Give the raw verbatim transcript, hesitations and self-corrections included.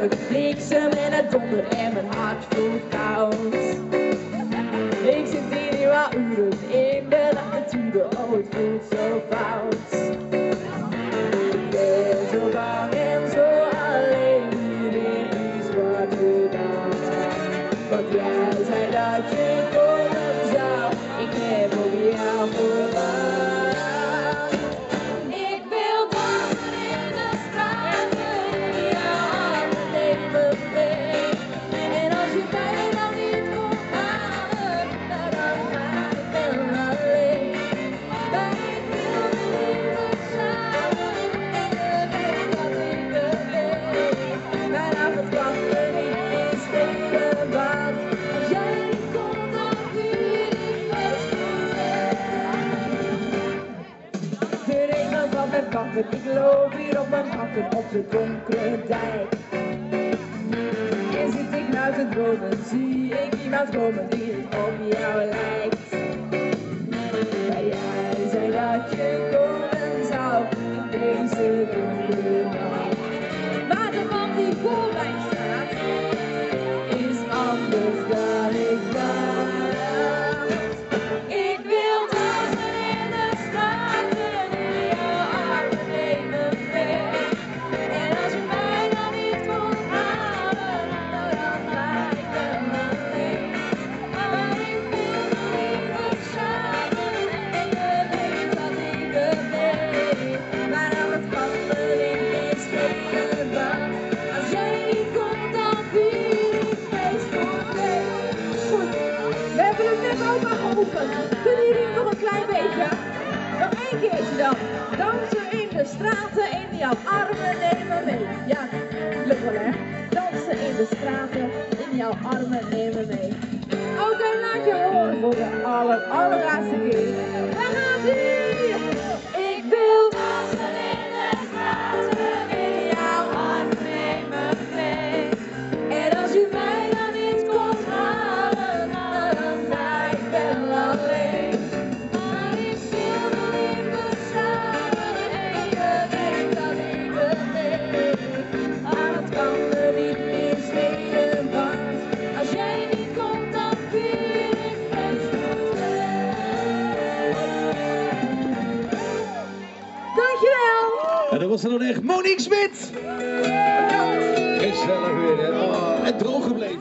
ongeluk, bliksem en het donder en mijn hart voelt koud. Ik zit hier nu al uren in de natuur, oh het voelt zo fout. Ik ben zo bang en zo alleen hier in die zwarte nacht. Want jij zei dat je komen zou, ik heb op jou verwacht. Ik wil dansen in de straten, in jouw armen neem me mee. En als je mij dan niet kon halen, dan ga ik wel alleen. Maar ik wil de liefde samen, en je weet dat ik het weet. Vanaf het wachten niet meer spelen wat. Als jij niet komt, dan vier ik feest voor de regen van mijn bakken, ik loop hier op mijn hakken op de donkere dijk. En zit ik nou te dromen, zie ik iemand komen die op jou lijkt. Maar jij zei dat je komen zou in deze donkere nacht. Maar de man die voor mij staat, is anders dan ik dacht. Ik wil dansen in de straten, in jouw armen neem me mee. En als je mij dan niet kon halen, dan ga ik wel alleen. Maar ik wil de liefde samen, en je weet dat ik het weet. Maar aan het wachten in meer spelen wat. Als jij niet komt, dan vier ik feest voor twee. Goed, we hebben het net ook al geoefend. Kunnen jullie nog een klein beetje? Nog één keertje dan. Dansen in de straten, in jouw armen nemen mee. Ja, lukt wel hè. Dansen in de straten, in jouw armen nemen mee. Oké, laat je horen voor de aller, allerlaatste keer. Daar gaat ie! Ik wil dansen in de straten, in jouw armen nemen mee. En als je mij dan niet komt halen, dan ga ik wel alleen. Maar ik wil de liefde samen, en je weet dat ik het weet. Aan het wandelen niet meer spelen wat. Als jij niet komt, dan vier ik feest voor twee. Dankjewel! En dat was dan echt Monique Smit! Gezellig weer, hè? Oh, en droog gebleven.